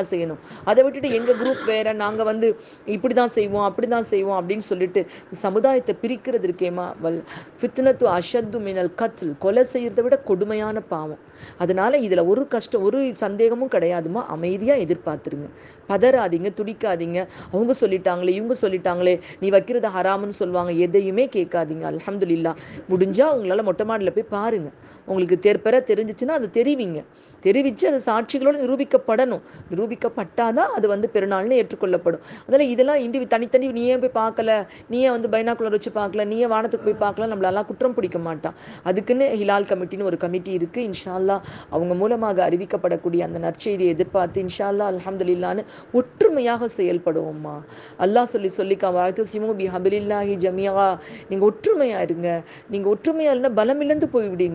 அதை விட்டுட்டு எங்கள் குரூப் வேறு, நாங்கள் வந்து இப்படி தான் செய்வோம் அப்படி தான் செய்வோம் அப்படின்னு சொல்லிட்டு சமுதாயத்தை பிரிக்கிறது இருக்கேமா, ஃபித்னத்து அஷத்து மினல் கத்ல், கொலை செய்யறதை விட கொடுமையான பாவம். அதனால இதில் ஒரு கஷ்டம் ஒரு சந்தேகமும் கிடையாதுமா. அமைதியாக எதிர்பார்த்துருங்க, பதறாதீங்க, துடிக்காதீங்க. அவங்க சொல்லிட்டாங்களே இவங்க சொல்லிட்டாங்களே நீ வைக்கிறது ஹராம்னு சொல்லுவாங்க, எதையுமே கேட்காதீங்க. அல்ஹம்துலில்லாஹ். முடிஞ்சால் உங்களால் மொட்டை மாடியில் போய் பாருங்கள். உங்களுக்கு தெரிஞ்சிச்சுன்னா அதை தெரிவித்து அது சாட்சிகளோடு நிரூபிக்கப்படணும். நிரூபிக்கப்பட்டாதான் அது வந்து பெருநாள்னு ஏற்றுக்கொள்ளப்படும். அதனால் இதெல்லாம் தனித்தனி நீயே போய் பார்க்கல, நீயே வந்து பைனாக்குலர் வச்சு பார்க்கல, நீயே வானத்துக்கு போய் பார்க்கல, நம்மளெல்லாம் குற்றம் பிடிக்க மாட்டான். அதுக்குன்னு ஹிலால் கமிட்டின்னு ஒரு கமிட்டி இருக்குது. இன்ஷா அல்லாஹ் அவங்க மூலமாக அறிவிக்கப்படக்கூடிய அந்த நற்செய்தியை எதிர்பார்த்து இன்ஷா அல்லாஹ் அல்ஹம்துலில்லாஹ்னு ஒற்றுமையாக செயல்படுவோம்மா. அல்லாஹ் சொல்லிக்கா வாத்தஸிமு பிஹபிலில்லாஹி ஜமீஆ, நீங்கள் ஒற்றுமையாக இருங்க. நீங்கள் ஒற்றுமையாக இல்லைன்னா பலமிழந்து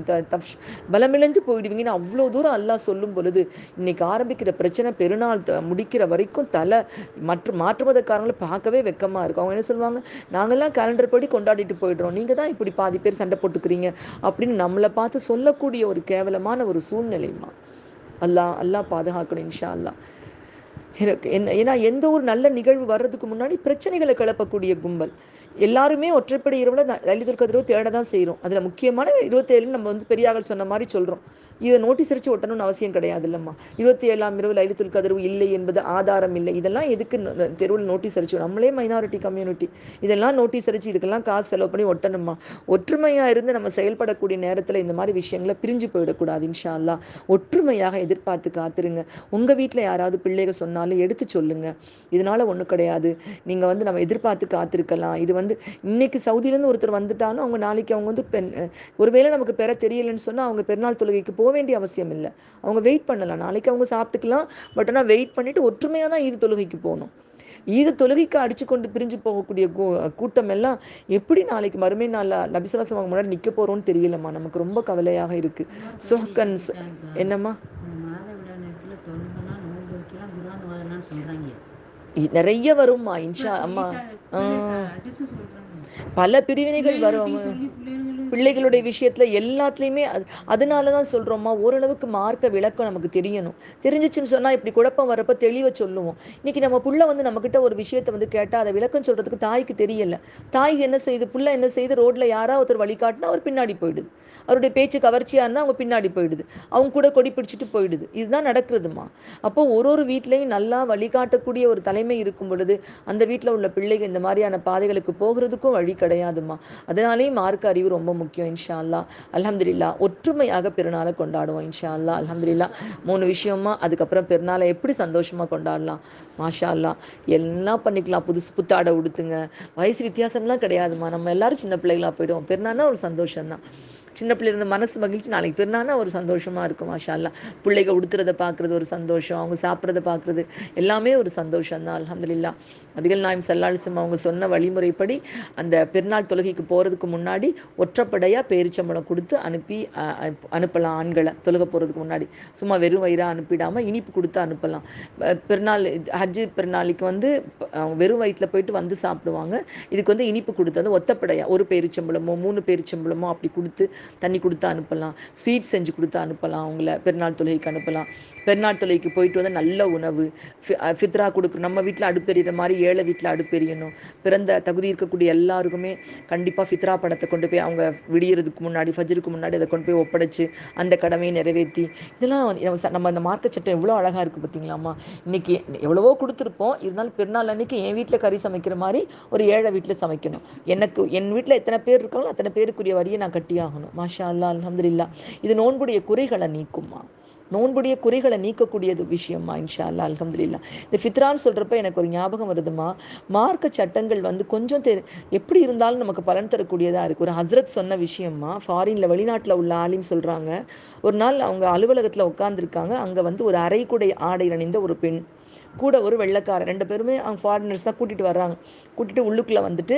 போயிடுவீங்கன்னு அவ்வளோ தூரம் அல்லாஹ் சொல்லும் பொழுது, இன்னைக்கு ஆரம்பிக்கிற பிரச்சனை பெருநாள் முடிக்கிற வரைக்கும் மாற்று மதக்காரங்களை பார்க்கவே வெக்கமாக இருக்கும். அவங்க என்ன சொல்லுவாங்க, நாங்கள்லாம் கேலண்டர் படி கொண்டாடிட்டு போயிடுறோம், நீங்கள் தான் இப்படி பாதி பேர் சண்டை போட்டுக்கிறீங்க அப்படின்னு நம்மளை பார்த்து சொல்லக்கூடிய ஒரு கேவலமான ஒரு சூழ்நிலைமா. அல்லாஹ் பாதுகாக்கணும் இன்ஷா அல்லாஹ். ஏன்னா எந்த ஒரு நல்ல நிகழ்வு வர்றதுக்கு முன்னாடி பிரச்சனைகளை கிளப்பக்கூடிய கும்பல் எல்லாருமே ஒற்றைப்படை இரவில் லைலத்துல் கத்ரை தேட தான் செய்கிறோம். அதில் முக்கியமான 27 நம்ம வந்து பெரியார்கள் சொன்ன மாதிரி சொல்கிறோம். இதை நோட்டீஸ் அடித்து ஒட்டணும்னு அவசியம் கிடையாது இல்லைம்மா. 27ஆம் இரவு லைலத்துல் கத்ர் இல்லை என்பது ஆதாரம் இல்லை. இதெல்லாம் எதுக்கு தெருவில் நோட்டீஸ் அடிச்சு, நம்மளே மைனாரிட்டி கம்யூனிட்டி, இதெல்லாம் நோட்டீஸ் அடித்து இதுக்கெல்லாம் காசு செலவு பண்ணி ஒட்டணுமா? ஒற்றுமையாக இருந்து நம்ம செயல்படக்கூடிய நேரத்தில் இந்த மாதிரி விஷயங்களை பிரிஞ்சு போயிடக்கூடாது. இன்ஷா அல்லாஹ் ஒற்றுமையாக எதிர்பார்த்து காத்துருங்க. உங்கள் வீட்டில் யாராவது பிள்ளைகள் சொன்னாலும் எடுத்து சொல்லுங்கள், இதனால் ஒன்றும் கிடையாது, நீங்கள் வந்து நம்ம எதிர்பார்த்து காத்திருக்கலாம். இது வந்து இன்னைக்கு சவுதியிலேருந்து ஒருத்தர் வந்துட்டாலும் அவங்க நாளைக்கு அவங்க வந்து ஒருவேளை நமக்கு பெற தெரியலன்னு சொன்னால் அவங்க பெருநாள் தொழுகைக்கு போக வேண்டிய அவசியம் இல்லை. அவங்க வெயிட் பண்ணலாம், நாளைக்கு அவங்க சாப்பிட்டுக்கலாம். பட் ஆனால் வெயிட் பண்ணிவிட்டு ஒற்றுமையாக தான் ஈது தொழுகைக்கு போகணும். ஈது தொழுகைக்கு அடிச்சு கொண்டு பிரிஞ்சு போகக்கூடிய கூட்டம் எல்லாம் எப்படி நாளைக்கு மறுமை நாளில் நபிசலாசம் அவங்க முன்னாடி நிற்க போகிறோன்னு தெரியலம்மா. நமக்கு ரொம்ப கவலையாக இருக்குது. சொஹ்கன்ஸ் என்னம்மா நிறைய வரும்மா. இன்ஷா அம்மா பல பிரிவினைகள் வரும் பிள்ளைகளுடைய விஷயத்தில் எல்லாத்துலேயுமே. அதனால தான் சொல்கிறோம்மா, ஓரளவுக்கு மார்க்க விளக்கம் நமக்கு தெரியணும். தெரிஞ்சிச்சுன்னு சொன்னால் இப்படி குழப்பம் வரப்போ தெளிவாக சொல்லுவோம். இன்றைக்கி நம்ம புள்ள வந்து நம்மக்கிட்ட ஒரு விஷயத்தை வந்து கேட்டால் அதை விளக்கம் சொல்கிறதுக்கு தாய்க்கு தெரியலை. தாய் என்ன செய்யுது, புள்ள என்ன செய்யுது, ரோட்டில் யாராவது ஒருத்தர் வழிகாட்டினா அவர் பின்னாடி போயிடுது. அவருடைய பேச்சு கவர்ச்சியாக இருந்தால் அவங்க பின்னாடி போயிடுது, அவங்க கூட கொடி பிடிச்சிட்டு போயிடுது. இதுதான் நடக்கிறதுமா. அப்போது ஒரு வீட்லேயும் நல்லா வழிகாட்டக்கூடிய ஒரு தலைமை இருக்கும் பொழுது அந்த வீட்டில் உள்ள பிள்ளைகள் இந்த மாதிரியான பாதைகளுக்கு போகிறதுக்கும் வழி கிடையாதுமா. அதனாலேயும் மார்க்க அறிவு ரொம்ப முக்கியம். இன்ஷா அல்லாஹ் அல்ஹம்துலில்லாஹ் ஒற்றுமையாக பெருநாளை கொண்டாடுவோம். இன்ஷா அல்லாஹ் அல்ஹம்துலில்லாஹ் 3 விஷயமா. அதுக்கப்புறம் பெருநாளை எப்படி சந்தோஷமாக கொண்டாடலாம். மாஷா அல்லாஹ் எல்லாம் பண்ணிக்கலாம். புத்தாடை உடுத்துங்க, வயசு வித்தியாசம்லாம் கிடையாதுமா. நம்ம எல்லாரும் சின்ன பிள்ளைகளாக போயிடுவோம். பெருநாள்னா ஒரு சந்தோஷம்தான். சின்ன பிள்ளை இருந்த மனசு மகிழ்ச்சி, நாளைக்கு பெருநாள்னா ஒரு சந்தோஷமாக இருக்கும். மாஷா அல்லாஹ் பிள்ளைங்க உடுத்துறதை பார்க்குறது ஒரு சந்தோஷம், அவங்க சாப்பிட்றத பார்க்குறது எல்லாமே ஒரு சந்தோஷம் தான். அல்ஹம்துலில்லாஹ் நபிகள் நாயகம் ஸல்லல்லாஹு அலைஹி வஸல்லம் அவங்க சொன்ன வழிமுறைப்படி அந்த பெருநாள் தொழுகைக்கு போகிறதுக்கு முன்னாடி ஒற்றைப்படையாக பேரிச்சம்பழம் கொடுத்து அனுப்பலாம். ஆண்களை தொழுக போகிறதுக்கு முன்னாடி சும்மா வெறும் வயிறாக அனுப்பிடாமல் இனிப்பு கொடுத்து அனுப்பலாம். பெருநாள் ஹஜ்ஜு பெருநாளைக்கு வந்து வெறும் வயிற்றில் போயிட்டு வந்து சாப்பிடுவாங்க. இதுக்கு வந்து இனிப்பு கொடுத்தது ஒத்தப்படையாக ஒரு பேரிச்சம்பழமோ 3 பேரிச்சம்பழமோ அப்படி கொடுத்து தண்ணி கொடுத்து அனுப்பலாம். ஸ்வீட் செஞ்சு கொடுத்து அனுப்பலாம். அவங்கள பெருநாள் தொழுகைக்கு அனுப்பலாம். பெருநாள் தொழுகைக்கு போயிட்டு வந்து நல்ல உணவு ஃபித்ரா கொடுக்கணும். நம்ம வீட்டில் அடுப்பெறிகிற மாதிரி ஏழை வீட்டில் அடுப்பெரியணும். பிறந்த தகுதி இருக்கக்கூடிய எல்லாருக்குமே கண்டிப்பாக ஃபித்ரா பணத்தை கொண்டு போய் அவங்க விடியறதுக்கு முன்னாடி ஃபஜ்ருக்கு முன்னாடி அதை கொண்டு போய் ஒப்படைச்சு அந்த கடமையை நிறைவேற்றி, இதெல்லாம் நம்ம இந்த மார்க்க சட்டம் எவ்வளோ அழகாக இருக்குது பார்த்தீங்களாம்மா. இன்றைக்கி எவ்வளவோ கொடுத்துருப்போம், இருந்தாலும் பெருநாள் அன்றைக்கி என் வீட்டில் கறி சமைக்கிற மாதிரி ஒரு ஏழை வீட்டில் சமைக்கணும். என் வீட்டில் எத்தனை பேர் இருக்காங்களோ அத்தனை பேருக்குரிய வரியை நான் கட்டியாகணும். மாஷா அல்லாஹ் அல்ஹம்துலில்லாஹ். இது நோன்புடைய குறைகளை நீக்கும்மா. நோன்புடைய குறைகளை நீக்கக்கூடியது விஷயம்மா. இன்ஷா அல்லாஹ் அல்ஹம்துலில்லாஹ். இந்த ஃபித்ரான்னு சொல்கிறப்ப எனக்கு ஒரு ஞாபகம் வருதுமா. மார்க்க சட்டங்கள் வந்து கொஞ்சம் எப்படி இருந்தாலும் நமக்கு பலன் தரக்கூடியதாக இருக்குது. ஒரு ஹஸ்ரத் சொன்ன விஷயம்மா. ஃபாரினில் வெளிநாட்டில் உள்ள ஆலிம் சொல்கிறாங்க, ஒரு நாள் அவங்க அலுவலகத்தில் உட்காந்துருக்காங்க. அங்கே வந்து ஒரு அரைக்குடை ஆடை அணிந்த ஒரு பெண் கூட ஒரு வெள்ளைக்காரர், 2 பேருமே அவங்க ஃபாரினர்ஸ் தான் கூட்டிகிட்டு வர்றாங்க. கூட்டிகிட்டு உள்ளுக்குள்ளே வந்துட்டு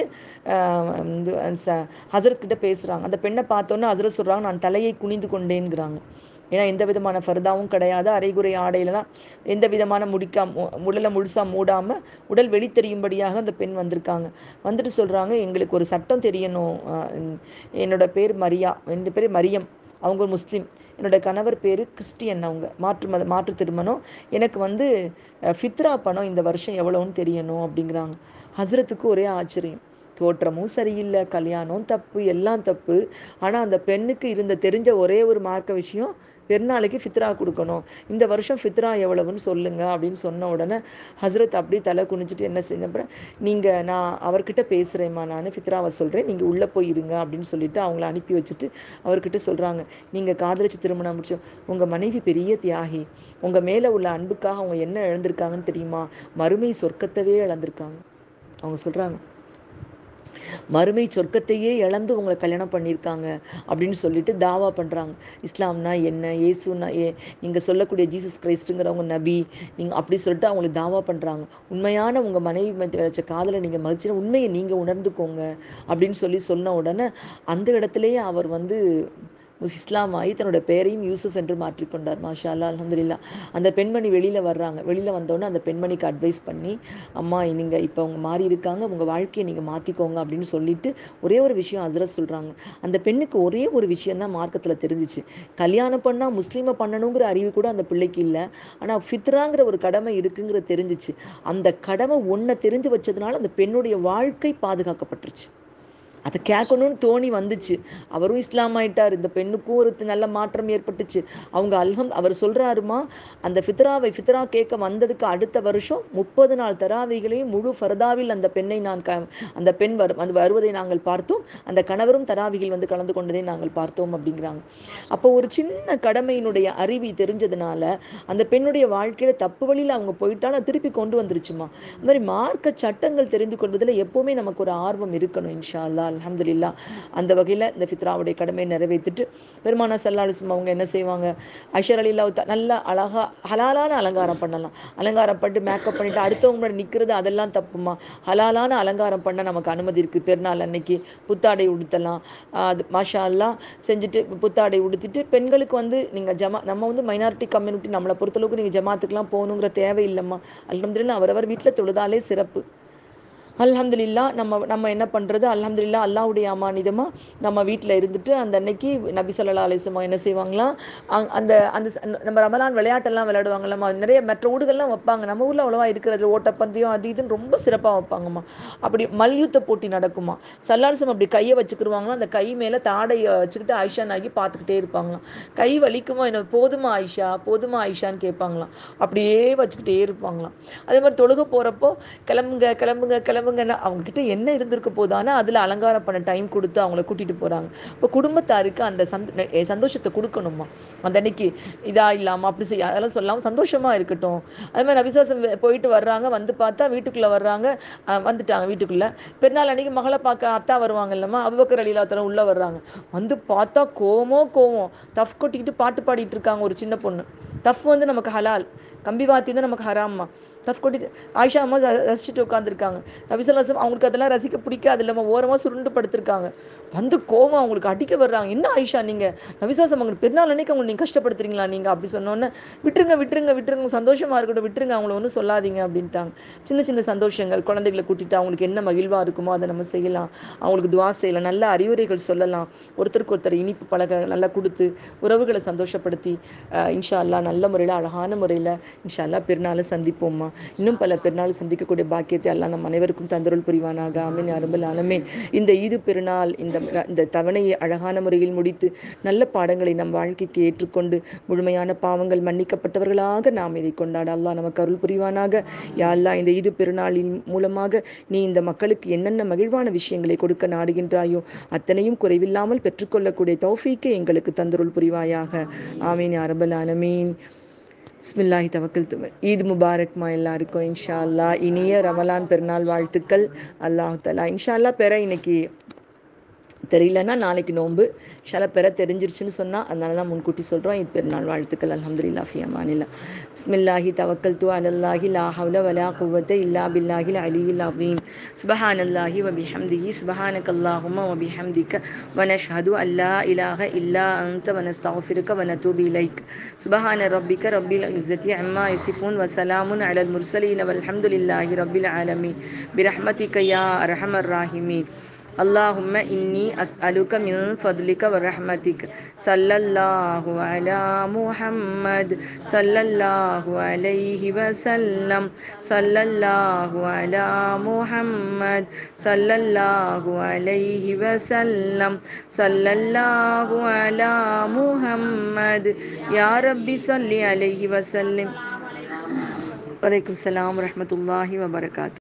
ஹசரத் கிட்ட பேசுகிறாங்க. அந்த பெண்ணை பார்த்தோன்னே ஹசரத் சொல்கிறாங்க, நான் தலையை குனிந்து கொண்டேங்கிறாங்க. ஏன்னா எந்த விதமான ஃபர்தாவும் கிடையாது, அரைகுறை ஆடையில் தான், எந்த விதமான உடலை முழுசாக மூடாமல் உடல் வெளி தெரியும்படியாக அந்த பெண் வந்திருக்காங்க. வந்துட்டு சொல்கிறாங்க, எங்களுக்கு ஒரு சட்டம் தெரியணும், என்னோட பேர் மரியா, 2 பேர் மரியம், அவங்க ஒரு முஸ்லீம், என்னோடய கணவர் பேர் கிறிஸ்டியன், அவங்க மாற்று திருமணம். எனக்கு வந்து ஃபித்ரா பணம் இந்த வருஷம் எவ்வளோன்னு தெரியணும் அப்படிங்கிறாங்க. ஹஸ்ரத்துக்கு ஒரே ஆச்சரியம். தோற்றமும் சரியில்லை, கல்யாணம் தப்பு, எல்லாம் தப்பு. ஆனால் அந்த பெண்ணுக்கு இருந்த தெரிஞ்ச ஒரே ஒரு மார்க்க விஷயம், பெருநாளைக்கு ஃபித்ரா கொடுக்கணும், இந்த வருஷம் ஃபித்ரா எவ்வளவுன்னு சொல்லுங்க அப்படின்னு சொன்ன உடனே ஹஸ்ரத் அப்படியே தலை குனிஞ்சிட்டு என்ன செய்ய, நான் அவர்கிட்ட பேசுகிறேம்மா, நான் ஃபித்ராவை சொல்கிறேன், நீங்கள் உள்ளே போய் இருங்க அப்படின்னு சொல்லிட்டு அவங்கள அனுப்பி வச்சுட்டு அவர்கிட்ட சொல்கிறாங்க, நீங்கள் காதலிச்சு திருமணம் முடிச்சு உங்கள் மனைவி பெரிய தியாகி, உங்கள் மேலே உள்ள அன்புக்காக அவங்க என்ன இழந்திருக்காங்கன்னு தெரியுமா? மறுமை சொர்க்கத்தவே இழந்திருக்காங்க. அவங்க சொல்கிறாங்க, மறுமை சொர்க்கத்தையே இழந்து உங்களை கல்யாணம் பண்ணியிருக்காங்க அப்படின்னு சொல்லிட்டு தாவா பண்ணுறாங்க. இஸ்லாம்னா என்ன, இயேசுனா நீங்கள் சொல்லக்கூடிய ஜீசஸ் கிரைஸ்ட்டுங்கிறவங்க நபி, நீங்கள் அப்படி சொல்லிட்டு அவங்களுக்கு தாவா பண்ணுறாங்க. உண்மையான உங்கள் மனைவி வச்ச காதலை நீங்கள் மதிச்சுன்னா உண்மையை நீங்கள் உணர்ந்துக்கோங்க அப்படின்னு சொன்ன உடனே அந்த இடத்துலையே அவர் வந்து இஸ்லாம் ஆகி தன்னோட பெயரையும் யூசுஃப் என்று மாற்றிக்கொண்டார். மாஷா அல்லா, அல்ஹம்துலில்லா. அந்த பெண்மணி வெளியில் வர்றாங்க. வெளியில் வந்தோடனே அந்த பெண்மணிக்கு அட்வைஸ் பண்ணி, அம்மா நீங்கள் இப்போ அவங்க மாறி இருக்காங்க, உங்கள் வாழ்க்கையை நீங்கள் மாற்றிக்கோங்க அப்படின்னு சொல்லிட்டு ஒரே ஒரு விஷயம் ஹஸ்ரத் சொல்கிறாங்க. அந்த பெண்ணுக்கு ஒரே ஒரு விஷயந்தான் மார்க்கத்தில் தெரிஞ்சிச்சு. கல்யாணம் பண்ணால் முஸ்லீமை பண்ணணுங்கிற அறிவு கூட அந்த பிள்ளைக்கு இல்லை. ஆனால் ஃபித்ராங்கிற ஒரு கடமை இருக்குங்கிறது தெரிஞ்சிச்சு. அந்த கடமை ஒன்றை தெரிஞ்சு வச்சதுனால அந்த பெண்ணுடைய வாழ்க்கை பாதுகாக்கப்பட்டுருச்சு. அதை கேட்கணும்னு தோணி வந்துச்சு. அவரும் இஸ்லாம் ஆயிட்டார். இந்த பெண்ணுக்கும் ஒரு நல்ல மாற்றம் ஏற்பட்டுச்சு. அவங்க அவர் சொல்கிறாருமா, அந்த ஃபித்ரா கேட்க வந்ததுக்கு அடுத்த வருஷம் 30 நாள் தராவிகளையும் முழு ஃபர்தாவில் அந்த பெண்ணை அந்த பெண் வருவதை நாங்கள் பார்த்தோம். அந்த கணவரும் தராவிகள் வந்து கலந்து கொண்டதை நாங்கள் பார்த்தோம் அப்படிங்கிறாங்க. அப்போ ஒரு சின்ன கடமையினுடைய அறிவி தெரிஞ்சதுனால அந்த பெண்ணுடைய வாழ்க்கையில் தப்பு வழியில் அவங்க போயிட்டாலும் திருப்பி கொண்டு வந்துருச்சுமா. அது மாதிரி மார்க்க சட்டங்கள் தெரிந்து கொள்வதில் எப்போவுமே நமக்கு ஒரு ஆர்வம் இருக்கணும். இன்ஷா அல்லா, அல்ஹம்துலில்லாஹ். அந்த வகையில் இந்த ஃபித்ராவுடைய கடமையை நிறைவேற்றிட்டு பெருமானா ஸல்லல்லாஹு அலைஹி வஸல்லம் அவங்க என்ன செய்வாங்க, ஐஷா ரலியல்லாஹு நல்லா அழகாக ஹலாலான அலங்காரம் பண்ணலாம். அலங்காரம் பண்ணிட்டு மேக்கப் பண்ணிவிட்டு அடுத்தவங்க முன்னாடி நிற்கிறது அதெல்லாம் தப்புமா. ஹலாலான அலங்காரம் பண்ண நமக்கு அனுமதி இருக்குது. பெருநாள் அன்னைக்கு புத்தாடை உடுத்தலாம். அது மாஷா அல்லா செஞ்சுட்டு புத்தாடை உடுத்திட்டு பெண்களுக்கு வந்து நீங்கள் நம்ம வந்து மைனாரிட்டி கம்யூனிட்டி, நம்மளை பொறுத்தளவுக்கு நீங்கள் ஜமாத்துக்கெலாம் போகணுங்கிற தேவை இல்லைம்மா. அல்ஹம்துலில்லாஹ் அவரவர் வீட்டில் தொழுதாலே சிறப்பு. அல்ஹம்துலில்லா. நம்ம என்ன பண்ணுறது, அல்ஹம்துலில்லா, அல்லாஹ்வுடைய அமானிதமாக நம்ம வீட்டில் இருந்துட்டு அந்த அன்னைக்கு நபி ஸல்லல்லாஹு அலைஹி வஸல்லம் என்ன செய்வாங்களாம், அந்த அந்த நம்ம ரமலான் விளையாட்டெல்லாம் விளையாடுவாங்கல்லம்மா, நிறைய மற்ற ஊடுகள்லாம் வைப்பாங்க. நம்ம ஊரில் அவ்வளோவா இருக்கிறது ஓட்டப்பந்தயம் அது இதுன்னு ரொம்ப சிறப்பாக வைப்பாங்கம்மா. அப்படி மல்யுத்த போட்டி நடக்குமா. ஸல்லல்லாஹு அலைஹி வஸல்லம் அப்படி கையை வச்சுக்கிருவாங்களாம். அந்த கை மேலே தாடையை வச்சுக்கிட்டு ஆயிஷா நாகி பார்த்துக்கிட்டே இருப்பாங்களாம். கை வலிக்குமா என்ன, போதுமா ஆயிஷான்னு கேட்பாங்களாம். அப்படியே வச்சுக்கிட்டே இருப்பாங்களாம். அதே மாதிரி தொழுக போகிறப்போ கிளம்புங்க கிளம்புங்க கிளம்புங்கன்னா அவங்கக்கிட்ட என்ன இருந்திருக்க போதானா அதில் அலங்காரம் பண்ண டைம் கொடுத்து அவங்கள கூட்டிகிட்டு போகிறாங்க. இப்போ குடும்பத்தாருக்கு அந்த சந்தோஷத்தை கொடுக்கணுமா. அந்த அன்னைக்கு இதாக இல்லாமல் அப்படி செய்ய அதெல்லாம் சொல்லாமல் சந்தோஷமாக இருக்கட்டும். அதே மாதிரி நபிசாசம் போயிட்டு வர்றாங்க, வந்து பார்த்தா வீட்டுக்குள்ளே வர்றாங்க, வந்துட்டாங்க வீட்டுக்குள்ளே. பெருநாள் அன்னைக்கு மகளை பார்க்க அத்தா வருவாங்க இல்லைம்மா, அபூபக்கர் ரலியல்லாஹு தஆலா உள்ளே வர்றாங்க. வந்து பார்த்தா கோவம் தஃப் கொட்டிக்கிட்டு பாட்டு பாடிட்டு இருக்காங்க ஒரு சின்ன பொண்ணு. தஃப் வந்து நமக்கு ஹலால், கம்பி வாத்தி தான் நமக்கு ஹராம்மா. தஃப் கொட்டிட்டு ஆயிஷா அம்மா ரசிச்சுட்டு உட்காந்துருக்காங்க. நபி ஸல்லல்லாஹு அலைஹி வஸல்லம் அவங்களுக்கு அதெல்லாம் ரசிக்க பிடிக்காது இல்லாமல் ஓரமாக சுருண்டு படுத்திருக்காங்க. வந்து கோவம் அவங்களுக்கு அடிக்க வர்றாங்க. என்ன ஆயிஷா நீங்கள் நபி ஸல்லல்லாஹு அலைஹி வஸல்லம் அவங்களுக்கு பெருநாள் அன்னைக்கு அவங்களை நீங்கள் கஷ்டப்படுத்துறீங்களா நீங்கள் அப்படி சொன்னோன்னே, விட்டுருங்க சந்தோஷமாக இருக்கட்டும், விட்டுருங்க அவங்கள ஒன்றும் சொல்லாதீங்க அப்படின்ட்டாங்க. சின்ன சின்ன சந்தோஷங்கள் குழந்தைகளை கூட்டிட்டு அவங்களுக்கு என்ன மகிழ்வாக இருக்குமோ அதை நம்ம செய்யலாம். அவங்களுக்கு துவா செய்யலாம், நல்ல அறிவுரைகள் சொல்லலாம், ஒருத்தருக்கு ஒருத்தர் இனிப்பு பழக நல்லா கொடுத்து உறவுகளை சந்தோஷப்படுத்தி இன்ஷா அல்லா நல்ல முறையில் அழகான முறையில் இன்ஷா அல்லா பெருநாளை சந்திப்போம்மா. இன்னும் பல பெருநாள் சந்திக்கக்கூடிய பாக்கியத்தை அல்லாஹ் நம் அனைவருக்கும் தந்தருள் புரிவானாக. ஆமீன் யா ரப்பல் ஆலமீன். இந்த ஈது பெருநாள் இந்த தவணையை அழகான முறையில் முடித்து நல்ல பாடங்களை நம் வாழ்க்கைக்கு ஏற்றுக்கொண்டு முழுமையான பாவங்கள் மன்னிக்கப்பட்டவர்களாக நாம் இதை கொண்டாட அல்லாஹ் நமக்கு அருள் புரிவானாக. யா அல்லாஹ், இந்த ஈது பெருநாளின் மூலமாக நீ இந்த மக்களுக்கு என்னென்ன மகிழ்வான விஷயங்களை கொடுக்க நாடுகின்றாயோ அத்தனையும் குறைவில்லாமல் பெற்றுக்கொள்ளக்கூடிய தௌஃபீக்கை எங்களுக்கு தந்தருள் புரிவாயாக. ஆமீன் யா ரப்பல் ஆலமீன். பிஸ்மில்லாஹி தவக்கல்து. ஈத் முபாரக்மா எல்லாருக்கும். இன்ஷா அல்லா இனிய ரமலான் பெருநாள் வாழ்த்துக்கள். அல்லாஹ் தஆலா இன்ஷா அல்லா இன்னைக்கு தெரியலன்னா நாளைக்கு நோன்பு ஷாலா பெற தெரிஞ்சிருச்சுன்னு சொன்னால் அதனால தான் முன்கூட்டி சொல்கிறோம். இது பெருநாள் வாழ்த்துக்கள். அல்ஹம்துலில்லாஹ் ஃபி அமானில்லாஹ். பிஸ்மில்லாஹி தவக்கல்து அலல்லாஹி லா ஹவ்ல வலா குவத்த இல்லா பில்லாஹில் அலியில் அஸீம். சுப்ஹானல்லாஹி வ பிஹம்திஹி சுப்ஹானக்கல்லாஹும்ம வ பிஹம்திக வ நஷ்ஹது அல்லா இலாஹ இல்லா அன்த வ நஸ்தக்ஃபிருக வ நதூபு இலைக். சுப்ஹான ரப்பிக ரப்பில் இஸ்ஸத்தி அம்மா யசிஃபூன் வ ஸலாமுன் அலல் முர்ஸலீன் வல்ஹம்துலில்லாஹி ரப்பில் ஆலமீன். பிரஹ்மதிக யா அர்ஹமர் ராஹிமீன். اللهم إني أسألك من فضلك ورحمتك. صلى الله على محمد صلى الله عليه وسلم. صلى الله على محمد صلى الله عليه وسلم. صلى الله على محمد يا ربي صل عليه وسلم. وعليكم السلام ورحمة الله وبركاته.